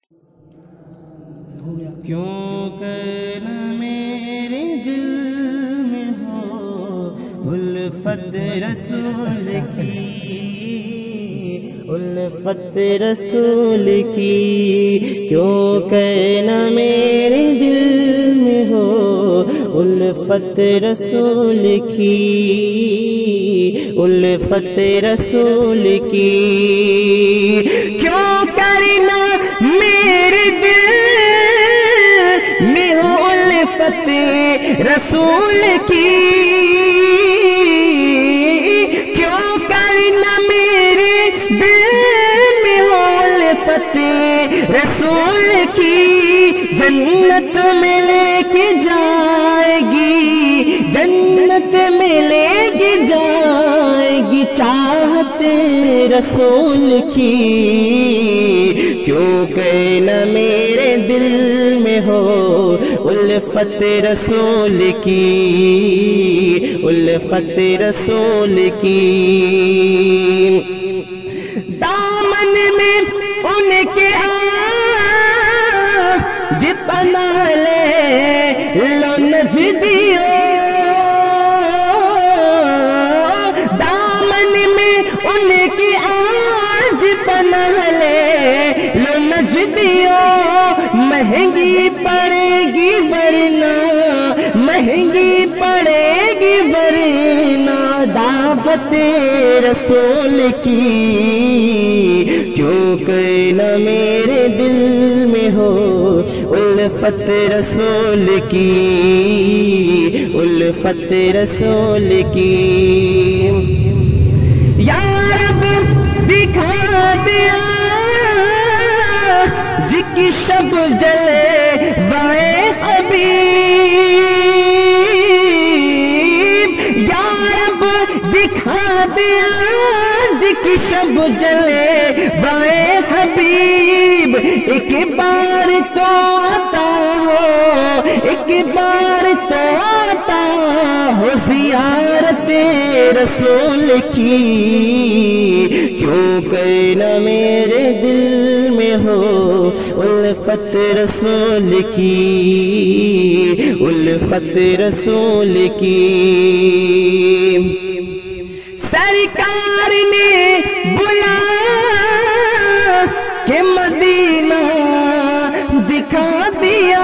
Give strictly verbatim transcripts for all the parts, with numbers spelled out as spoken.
کیوں کہ نہ میرے دل میں ہو الفت رسول کی، الفت رسول کی، کیوں کہ نہ میرے دل میں ہو الفت رسول کی، الفت رسول کی، کیوں کرنا میرے دل میں ہو الفت رسول کی، کیوں کرنا میرے دل میں ہو الفت رسول کی، جنت میں لے کے جائے گی، جنت میں لے کے جائے گی چاہت رسول کی، کیوں کہ نہ میرے دل میں ہو الفت رسول کی، الفت رسول کی، دامن میں ان کے آج پناہ لے لو نجدیو، دامن میں ان کی آج پناہ لے لو نجدیو، مہنگی پڑے گی ورنہ، مہنگی پڑے گی ورنہ دعوت رسول کی، کیوں کہ نہ میرے دل میں ہو الفت رسول کی، الفت رسول کی، یا رب دکھا دیا جی کی شب جلے وائے حبیب، یا رب دکھا دیا جی کی شب جلے وائے حبیب، ایک بار تو عطا ہو، ایک بار تو عطا ہو زیارت رسول کی، کیوں کہ نہ میرے دل میں ہو الفت رسول کی، الفت رسول کی، سرکار نے بلا کہ مدینہ دکھا دیا،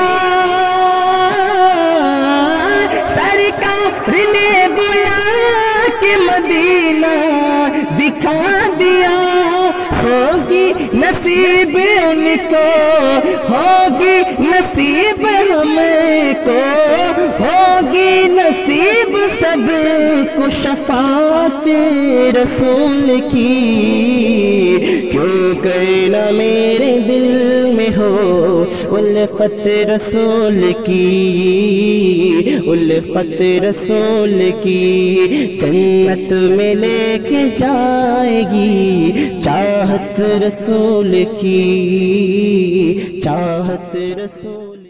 سرکار نے بلا کہ مدینہ دکھا دیا، ہوگی نصیب ان کو، ہوگی نصیب ہم کو، ہوگی نصیب سب کو شفاعت رسول کی، کیوں کہ نہ میرے دل میں ہو الفت رسول کی، الفت رسول کی، جنت میں لے کے جائے گی چاہت رسول کی، چاہت رسول